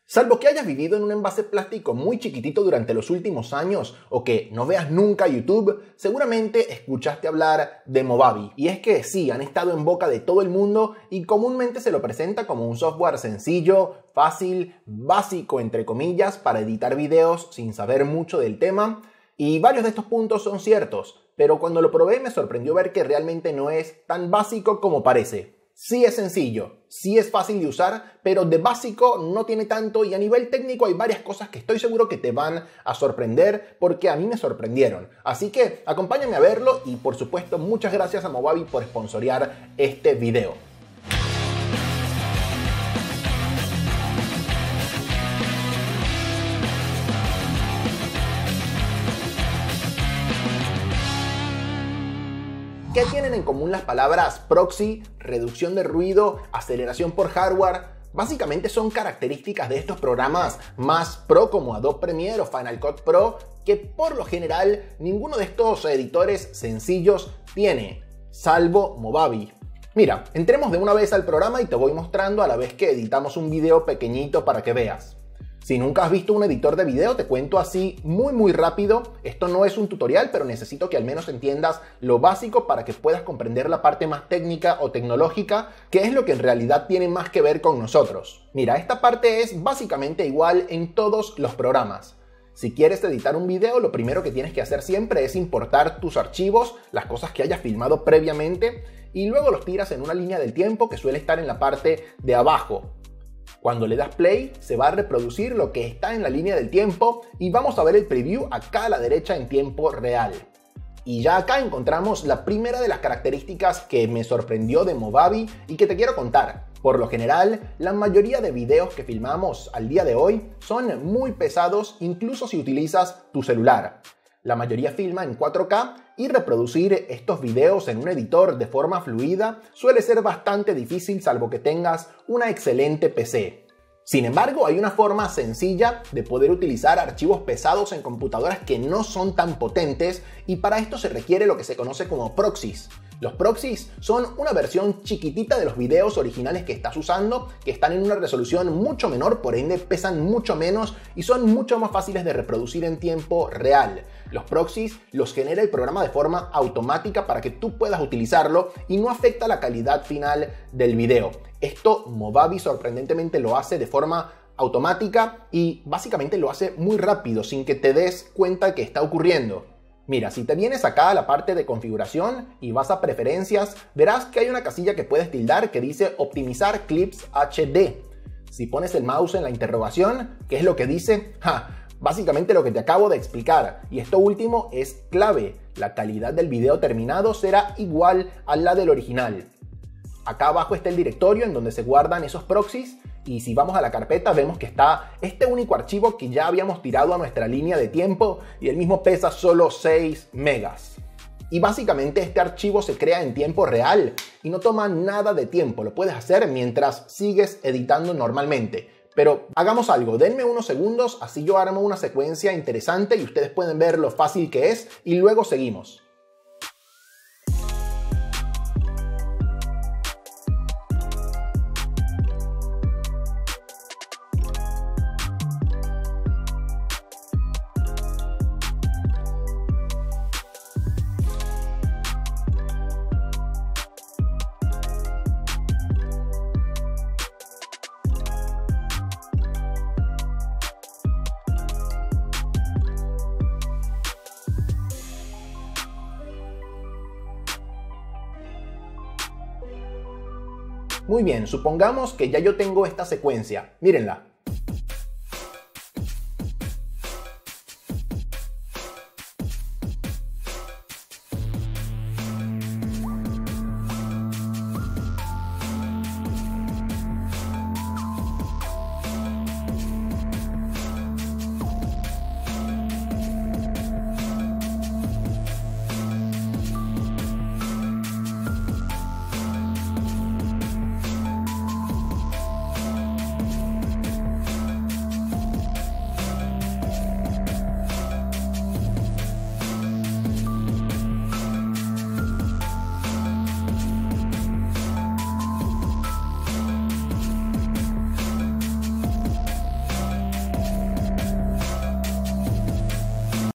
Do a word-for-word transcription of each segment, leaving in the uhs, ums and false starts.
Salvo que hayas vivido en un envase plástico muy chiquitito durante los últimos años o que no veas nunca YouTube, seguramente escuchaste hablar de Movavi. Y es que sí, han estado en boca de todo el mundo y comúnmente se lo presenta como un software sencillo, fácil, básico entre comillas, para editar videos sin saber mucho del tema. Y varios de estos puntos son ciertos, pero cuando lo probé me sorprendió ver que realmente no es tan básico como parece. Sí es sencillo, sí es fácil de usar, pero de básico no tiene tanto y a nivel técnico hay varias cosas que estoy seguro que te van a sorprender porque a mí me sorprendieron. Así que acompáñame a verlo y por supuesto muchas gracias a Movavi por sponsorear este video. ¿Qué tienen en común las palabras proxy, reducción de ruido, aceleración por hardware? Básicamente son características de estos programas más pro como Adobe Premiere o Final Cut Pro que por lo general ninguno de estos editores sencillos tiene, salvo Movavi. Mira, entremos de una vez al programa y te voy mostrando a la vez que editamos un video pequeñito para que veas. Si nunca has visto un editor de video, te cuento así muy muy rápido. Esto no es un tutorial, pero necesito que al menos entiendas lo básico para que puedas comprender la parte más técnica o tecnológica, que es lo que en realidad tiene más que ver con nosotros. Mira, esta parte es básicamente igual en todos los programas. Si quieres editar un video, lo primero que tienes que hacer siempre es importar tus archivos, las cosas que hayas filmado previamente, y luego los tiras en una línea del tiempo que suele estar en la parte de abajo. Cuando le das play, se va a reproducir lo que está en la línea del tiempo y vamos a ver el preview acá a la derecha en tiempo real. Y ya acá encontramos la primera de las características que me sorprendió de Movavi y que te quiero contar. Por lo general, la mayoría de videos que filmamos al día de hoy son muy pesados, incluso si utilizas tu celular. La mayoría filma en cuatro K y reproducir estos videos en un editor de forma fluida suele ser bastante difícil salvo que tengas una excelente P C. Sin embargo, hay una forma sencilla de poder utilizar archivos pesados en computadoras que no son tan potentes y para esto se requiere lo que se conoce como proxies. Los proxies son una versión chiquitita de los videos originales que estás usando, que están en una resolución mucho menor, por ende pesan mucho menos y son mucho más fáciles de reproducir en tiempo real. Los proxies los genera el programa de forma automática para que tú puedas utilizarlo y no afecta la calidad final del video. Esto Movavi sorprendentemente lo hace de forma automática y básicamente lo hace muy rápido sin que te des cuenta que está ocurriendo. Mira, si te vienes acá a la parte de configuración y vas a preferencias, verás que hay una casilla que puedes tildar que dice optimizar clips H D. Si pones el mouse en la interrogación, ¿qué es lo que dice? ¡Ja! Básicamente lo que te acabo de explicar, y esto último es clave, la calidad del video terminado será igual a la del original. Acá abajo está el directorio en donde se guardan esos proxies y si vamos a la carpeta vemos que está este único archivo que ya habíamos tirado a nuestra línea de tiempo y el mismo pesa solo seis megas. Y básicamente este archivo se crea en tiempo real y no toma nada de tiempo, lo puedes hacer mientras sigues editando normalmente. Pero hagamos algo, denme unos segundos, así yo armo una secuencia interesante y ustedes pueden ver lo fácil que es y luego seguimos. Muy bien, supongamos que ya yo tengo esta secuencia. Mírenla.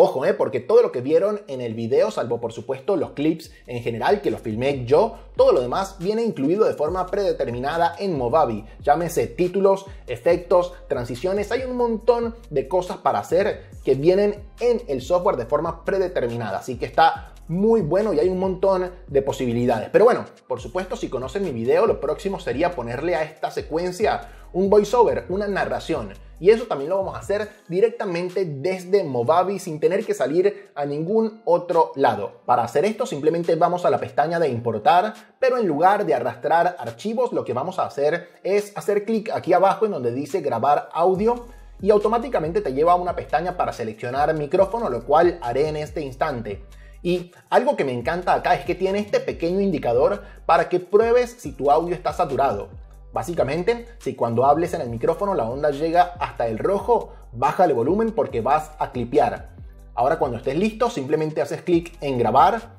Ojo, eh, porque todo lo que vieron en el video, salvo por supuesto los clips en general que los filmé yo, todo lo demás viene incluido de forma predeterminada en Movavi. Llámese títulos, efectos, transiciones, hay un montón de cosas para hacer que vienen en el software de forma predeterminada. Así que está muy bueno y hay un montón de posibilidades. Pero bueno, por supuesto, si conocen mi video, lo próximo sería ponerle a esta secuencia un voiceover, una narración. Y eso también lo vamos a hacer directamente desde Movavi sin tener que salir a ningún otro lado. Para hacer esto simplemente vamos a la pestaña de importar, pero en lugar de arrastrar archivos, lo que vamos a hacer es hacer clic aquí abajo en donde dice grabar audio y automáticamente te lleva a una pestaña para seleccionar micrófono, lo cual haré en este instante. Y algo que me encanta acá es que tiene este pequeño indicador para que pruebes si tu audio está saturado. Básicamente, si cuando hables en el micrófono la onda llega hasta el rojo, baja el volumen porque vas a clipear. Ahora cuando estés listo, simplemente haces clic en grabar.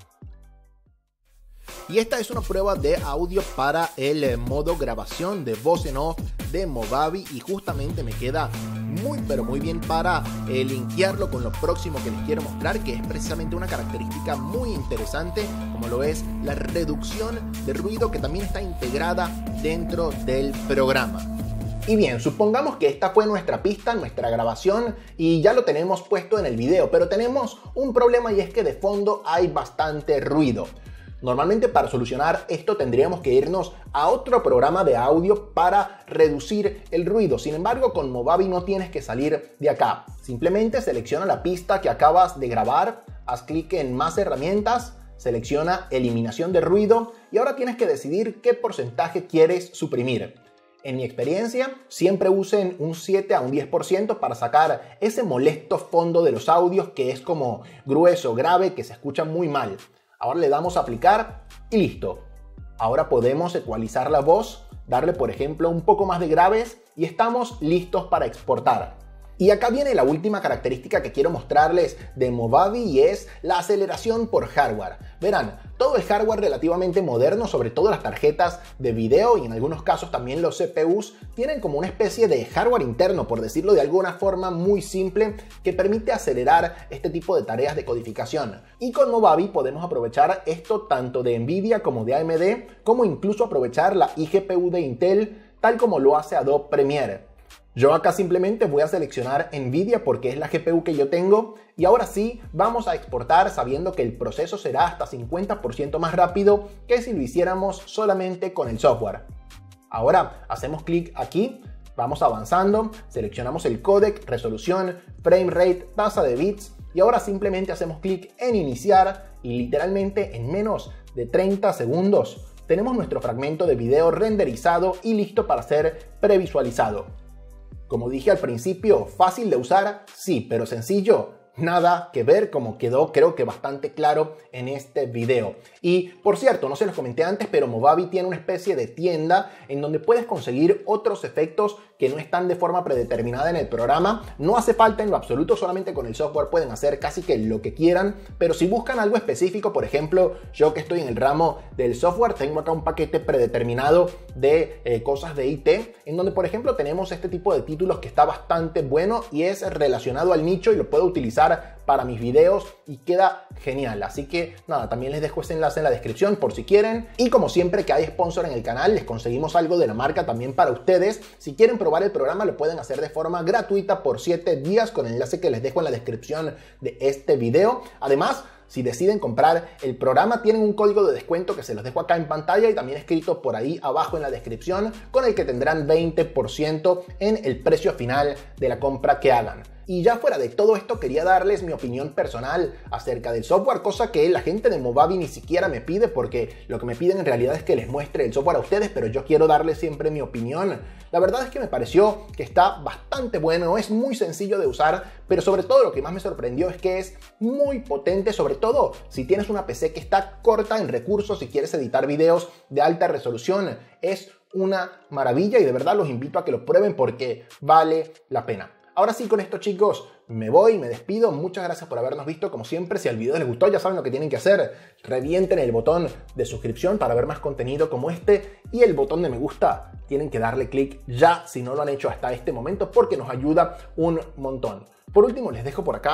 Y esta es una prueba de audio para el modo grabación de voz en off de Movavi y justamente me queda muy pero muy bien para eh, linkearlo con lo próximo que les quiero mostrar, que es precisamente una característica muy interesante como lo es la reducción de ruido que también está integrada dentro del programa. Y bien, supongamos que esta fue nuestra pista, nuestra grabación y ya lo tenemos puesto en el video, pero tenemos un problema y es que de fondo hay bastante ruido. Normalmente para solucionar esto tendríamos que irnos a otro programa de audio para reducir el ruido. Sin embargo, con Movavi no tienes que salir de acá. Simplemente selecciona la pista que acabas de grabar, haz clic en más herramientas, selecciona eliminación de ruido y ahora tienes que decidir qué porcentaje quieres suprimir. En mi experiencia, siempre usen un siete a un diez por ciento para sacar ese molesto fondo de los audios que es como grueso, grave, que se escucha muy mal. Ahora le damos a aplicar y listo. Ahora podemos ecualizar la voz, darle por ejemplo un poco más de graves y estamos listos para exportar. Y acá viene la última característica que quiero mostrarles de Movavi y es la aceleración por hardware. Verán, todo el hardware relativamente moderno, sobre todo las tarjetas de video y en algunos casos también los C P Us, tienen como una especie de hardware interno, por decirlo de alguna forma muy simple, que permite acelerar este tipo de tareas de codificación. Y con Movavi podemos aprovechar esto tanto de Nvidia como de A M D, como incluso aprovechar la iGPU de Intel, tal como lo hace Adobe Premiere. Yo acá simplemente voy a seleccionar Nvidia porque es la G P U que yo tengo y ahora sí vamos a exportar sabiendo que el proceso será hasta cincuenta por ciento más rápido que si lo hiciéramos solamente con el software. Ahora hacemos clic aquí, vamos avanzando, seleccionamos el códec, resolución, frame rate, tasa de bits y ahora simplemente hacemos clic en iniciar y literalmente en menos de treinta segundos tenemos nuestro fragmento de video renderizado y listo para ser previsualizado. Como dije al principio, fácil de usar, sí, pero sencillo, nada que ver, como quedó creo que bastante claro en este video. Y por cierto, no se los comenté antes, pero Movavi tiene una especie de tienda en donde puedes conseguir otros efectos que no están de forma predeterminada en el programa. No hace falta en lo absoluto, solamente con el software pueden hacer casi que lo que quieran, pero si buscan algo específico, por ejemplo, yo que estoy en el ramo del software, tengo acá un paquete predeterminado de eh, cosas de I T, en donde por ejemplo tenemos este tipo de títulos que está bastante bueno y es relacionado al nicho y lo puedo utilizar para mis videos y queda genial. Así que nada, también les dejo ese enlace en la descripción por si quieren. Y como siempre que hay sponsor en el canal, les conseguimos algo de la marca también para ustedes. Si quieren probar el programa, lo pueden hacer de forma gratuita por siete días con el enlace que les dejo en la descripción de este video. Además, si deciden comprar el programa, tienen un código de descuento que se los dejo acá en pantalla y también escrito por ahí abajo en la descripción, con el que tendrán veinte por ciento en el precio final de la compra que hagan. Y ya fuera de todo esto, quería darles mi opinión personal acerca del software, cosa que la gente de Movavi ni siquiera me pide, porque lo que me piden en realidad es que les muestre el software a ustedes, pero yo quiero darles siempre mi opinión. La verdad es que me pareció que está bastante bueno, es muy sencillo de usar, pero sobre todo lo que más me sorprendió es que es muy potente, sobre todo si tienes una P C que está corta en recursos y quieres editar videos de alta resolución. Es una maravilla y de verdad los invito a que lo prueben porque vale la pena. Ahora sí, con esto chicos, me voy, me despido. Muchas gracias por habernos visto. Como siempre, si el video les gustó, ya saben lo que tienen que hacer. Revienten el botón de suscripción para ver más contenido como este. Y el botón de me gusta, tienen que darle clic ya si no lo han hecho hasta este momento porque nos ayuda un montón. Por último, les dejo por acá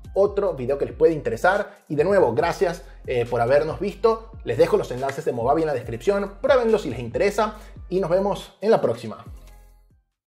otro video que les puede interesar. Y de nuevo, gracias eh, por habernos visto. Les dejo los enlaces de Movavi en la descripción. Pruébenlo si les interesa y nos vemos en la próxima.